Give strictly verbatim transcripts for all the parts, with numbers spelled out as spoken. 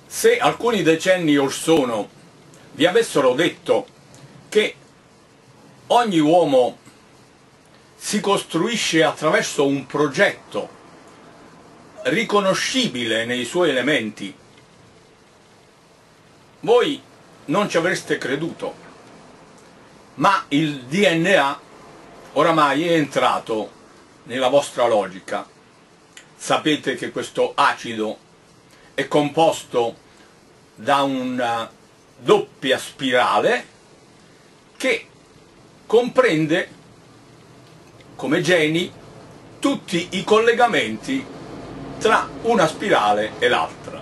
Se alcuni decenni or sono vi avessero detto che ogni uomo si costruisce attraverso un progetto riconoscibile nei suoi elementi, voi non ci avreste creduto, ma il D N A oramai è entrato nella vostra logica. Sapete che questo acido è composto da una doppia spirale che comprende come geni tutti i collegamenti tra una spirale e l'altra.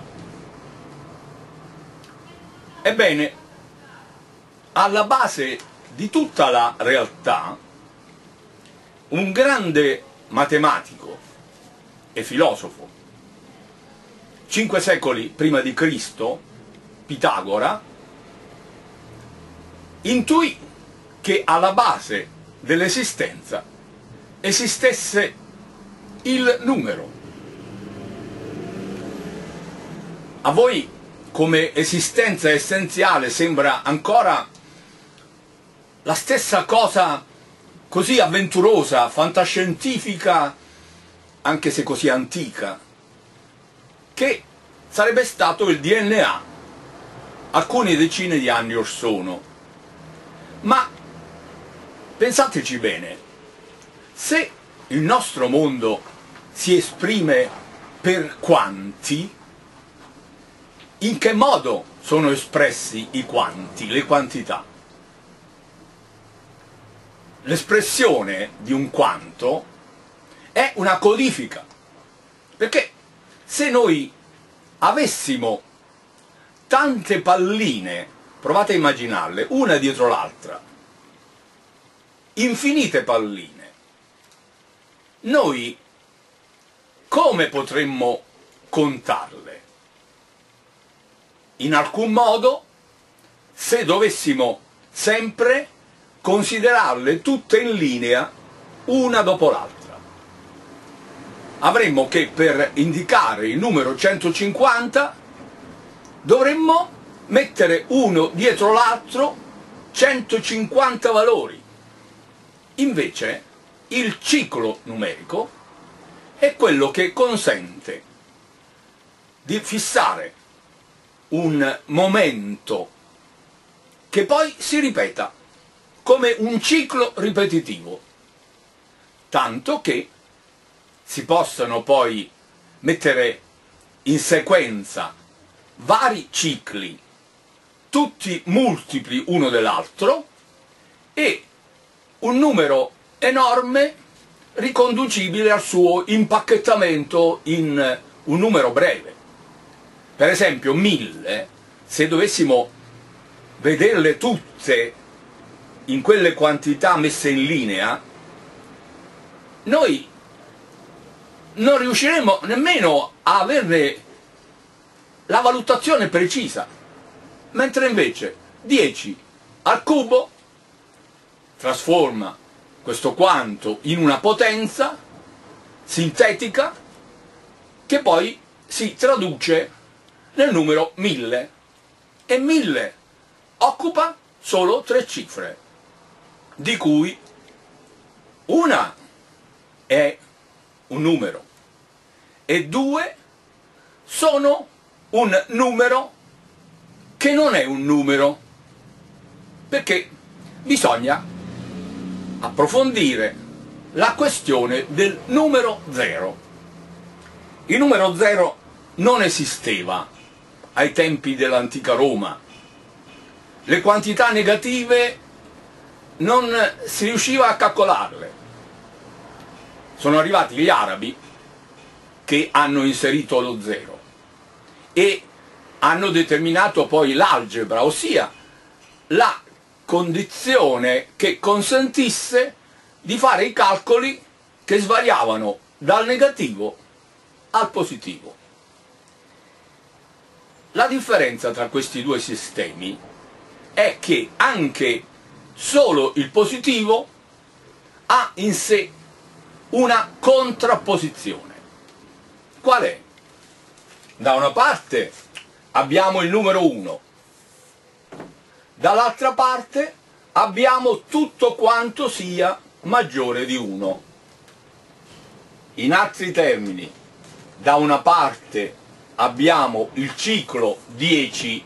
Ebbene, alla base di tutta la realtà, un grande matematico e filosofo, cinque secoli prima di Cristo, Pitagora, intuì che alla base dell'esistenza esistesse il numero. A voi come esistenza essenziale sembra ancora la stessa cosa così avventurosa, fantascientifica, anche se così antica, che sarebbe stato il D N A alcune decine di anni or sono. Ma pensateci bene, se il nostro mondo si esprime per quanti, in che modo sono espressi i quanti, le quantità? L'espressione di un quanto è una codifica, perché se noi avessimo tante palline, provate a immaginarle, una dietro l'altra, infinite palline, noi come potremmo contarle? In alcun modo, se dovessimo sempre considerarle tutte in linea, una dopo l'altra. Avremmo che per indicare il numero centocinquanta dovremmo mettere uno dietro l'altro centocinquanta valori. Invece il ciclo numerico è quello che consente di fissare un momento che poi si ripeta come un ciclo ripetitivo, tanto che si possono poi mettere in sequenza vari cicli, tutti multipli uno dell'altro, e un numero enorme riconducibile al suo impacchettamento in un numero breve. Per esempio mille, se dovessimo vederle tutte in quelle quantità messe in linea, noi non riusciremo nemmeno a averne la valutazione precisa, mentre invece dieci al cubo trasforma questo quanto in una potenza sintetica che poi si traduce nel numero mille, e mille occupa solo tre cifre, di cui una è un numero e due sono un numero che non è un numero, perché bisogna approfondire la questione del numero zero. Il numero zero non esisteva ai tempi dell'antica Roma. Le quantità negative non si riusciva a calcolarle. Sono arrivati gli arabi che hanno inserito lo zero e hanno determinato poi l'algebra, ossia la condizione che consentisse di fare i calcoli che svariavano dal negativo al positivo. La differenza tra questi due sistemi è che anche solo il positivo ha in sé una contrapposizione. Qual è? Da una parte abbiamo il numero uno, dall'altra parte abbiamo tutto quanto sia maggiore di uno. In altri termini, da una parte abbiamo il ciclo dieci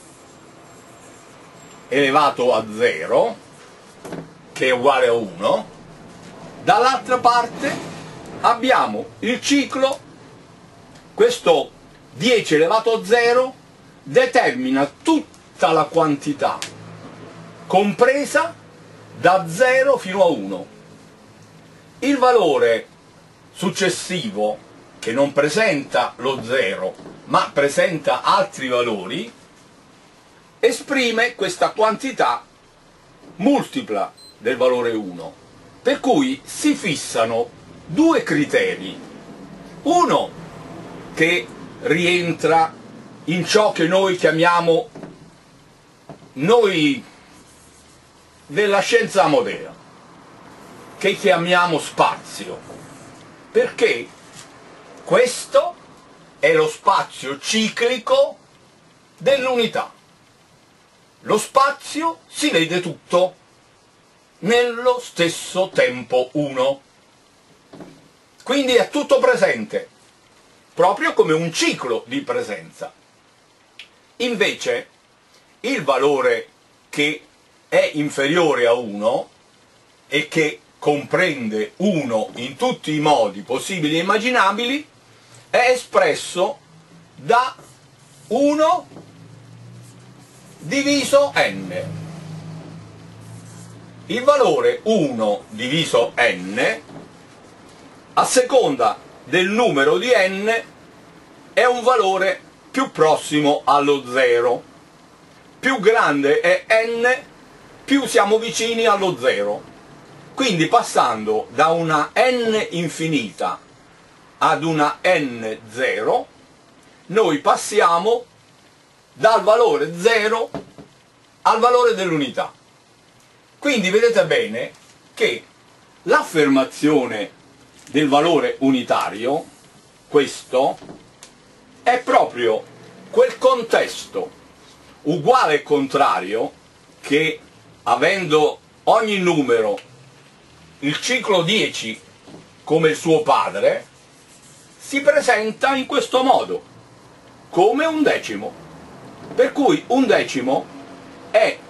elevato a zero, che è uguale a uno, dall'altra parte abbiamo il ciclo, questo dieci elevato a zero determina tutta la quantità compresa da zero fino a uno. Il valore successivo, che non presenta lo zero ma presenta altri valori, esprime questa quantità multipla del valore uno, per cui si fissano due criteri, uno che rientra in ciò che noi chiamiamo, noi della scienza amodea, che chiamiamo spazio, perché questo è lo spazio ciclico dell'unità. Lo spazio si vede tutto nello stesso tempo uno, quindi è tutto presente, proprio come un ciclo di presenza. Invece il valore che è inferiore a uno e che comprende uno in tutti i modi possibili e immaginabili è espresso da uno diviso n. Il valore uno diviso n, a seconda del numero di n, è un valore più prossimo allo zero. Più grande è n, più siamo vicini allo zero. Quindi passando da una n infinita ad una n zero, noi passiamo dal valore zero al valore dell'unità. Quindi vedete bene che l'affermazione del valore unitario, questo, è proprio quel contesto uguale e contrario che, avendo ogni numero il ciclo dieci come il suo padre, si presenta in questo modo, come un decimo. Per cui un decimo è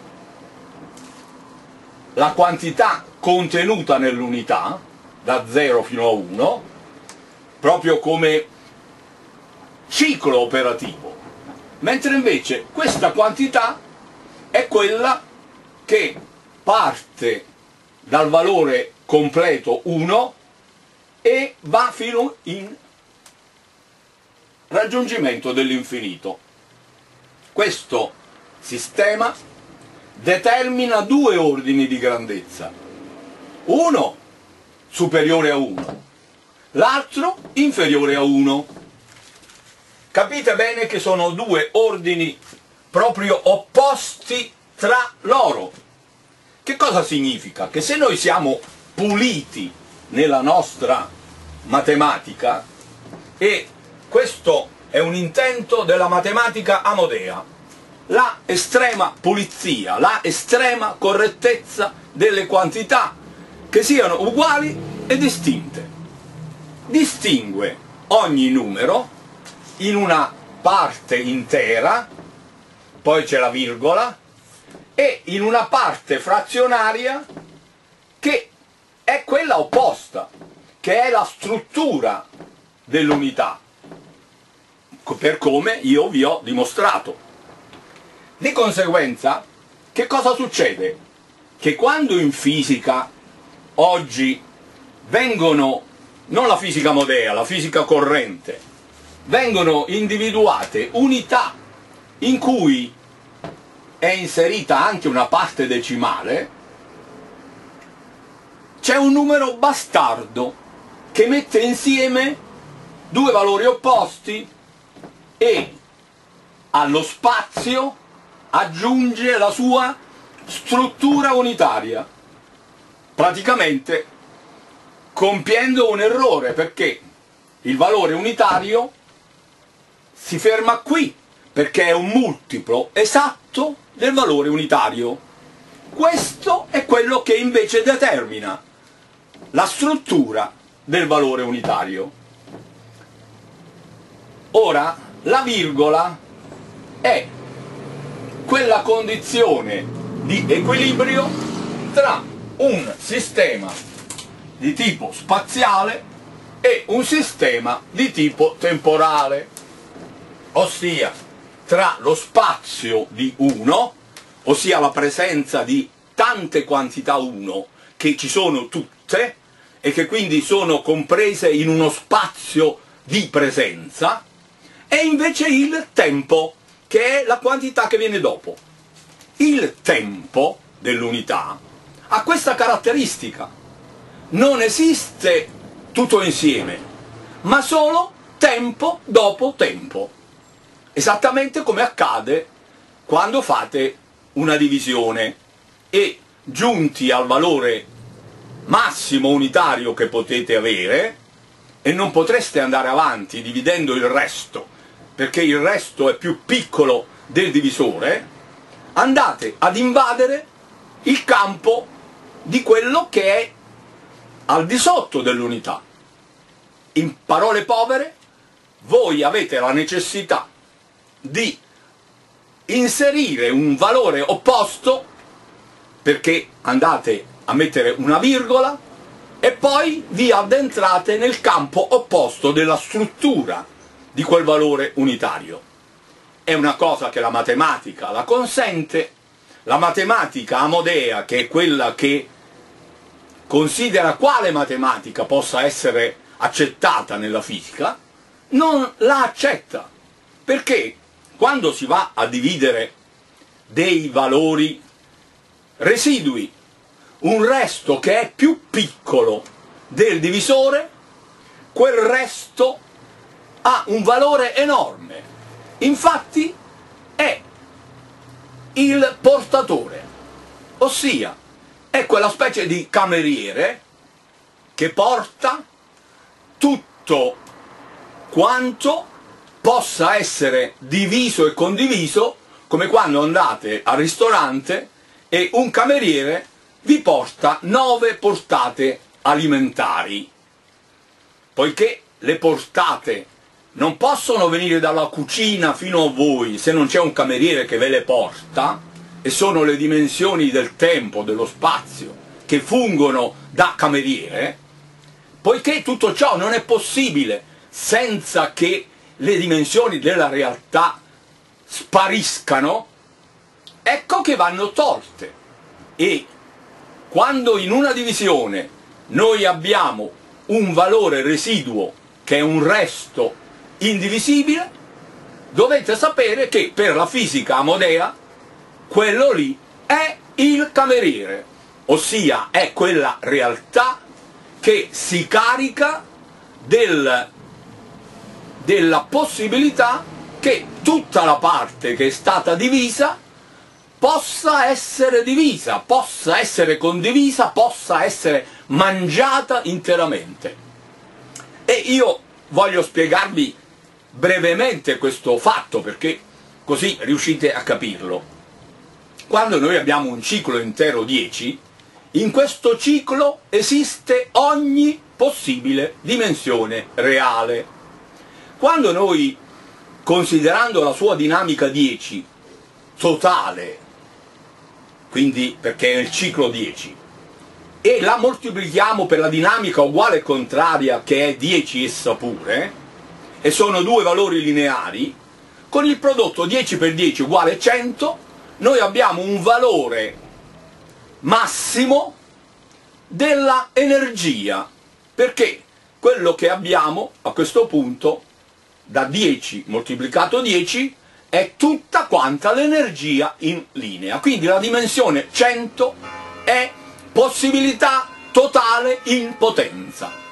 la quantità contenuta nell'unità, da zero fino a uno, proprio come ciclo operativo, mentre invece questa quantità è quella che parte dal valore completo uno e va fino in raggiungimento dell'infinito. Questo sistema determina due ordini di grandezza, uno superiore a uno, l'altro inferiore a uno. Capite bene che sono due ordini proprio opposti tra loro. Che cosa significa? Che se noi siamo puliti nella nostra matematica, e questo è un intento della matematica amodea, la estrema pulizia, la estrema correttezza delle quantità, che siano uguali e distinte. Distingue ogni numero in una parte intera, poi c'è la virgola, e in una parte frazionaria che è quella opposta, che è la struttura dell'unità, per come io vi ho dimostrato. Di conseguenza, che cosa succede? Che quando in fisica oggi vengono, non la fisica modea, la fisica corrente, vengono individuate unità in cui è inserita anche una parte decimale, c'è un numero bastardo che mette insieme due valori opposti e allo spazio aggiunge la sua struttura unitaria, praticamente compiendo un errore, perché il valore unitario si ferma qui, perché è un multiplo esatto del valore unitario. Questo è quello che invece determina la struttura del valore unitario. Ora, la virgola è quella condizione di equilibrio tra un sistema di tipo spaziale e un sistema di tipo temporale, ossia tra lo spazio di uno, ossia la presenza di tante quantità uno che ci sono tutte e che quindi sono comprese in uno spazio di presenza, e invece il tempo, che è la quantità che viene dopo. Il tempo dell'unità ha questa caratteristica: non esiste tutto insieme, ma solo tempo dopo tempo, esattamente come accade quando fate una divisione e, giunti al valore massimo unitario che potete avere, e non potreste andare avanti dividendo il resto perché il resto è più piccolo del divisore, andate ad invadere il campo di quello che è al di sotto dell'unità. In parole povere, voi avete la necessità di inserire un valore opposto, perché andate a mettere una virgola e poi vi addentrate nel campo opposto della struttura di quel valore unitario. È una cosa che la matematica la consente. La matematica amodea, che è quella che considera quale matematica possa essere accettata nella fisica, non la accetta, perché quando si va a dividere dei valori residui, un resto che è più piccolo del divisore, quel resto ha un valore enorme. Infatti è il portatore, ossia è quella specie di cameriere che porta tutto quanto possa essere diviso e condiviso, come quando andate al ristorante e un cameriere vi porta nove portate alimentari. Poiché le portate non possono venire dalla cucina fino a voi se non c'è un cameriere che ve le porta, e sono le dimensioni del tempo, dello spazio, che fungono da cameriere, poiché tutto ciò non è possibile senza che le dimensioni della realtà spariscano, ecco che vanno tolte. E quando in una divisione noi abbiamo un valore residuo che è un resto indivisibile, dovete sapere che per la fisica amodea quello lì è il cameriere, ossia è quella realtà che si carica del, della possibilità che tutta la parte che è stata divisa possa essere divisa, possa essere condivisa, possa essere mangiata interamente. E io voglio spiegarvi brevemente questo fatto, perché così riuscite a capirlo. Quando noi abbiamo un ciclo intero dieci, in questo ciclo esiste ogni possibile dimensione reale. Quando noi, considerando la sua dinamica dieci totale, quindi perché è il ciclo dieci, e la moltiplichiamo per la dinamica uguale e contraria che è dieci essa pure, e sono due valori lineari, con il prodotto dieci per dieci uguale cento, noi abbiamo un valore massimo della energia, perché quello che abbiamo a questo punto da dieci moltiplicato dieci è tutta quanta l'energia in linea. Quindi la dimensione cento è possibilità totale in potenza.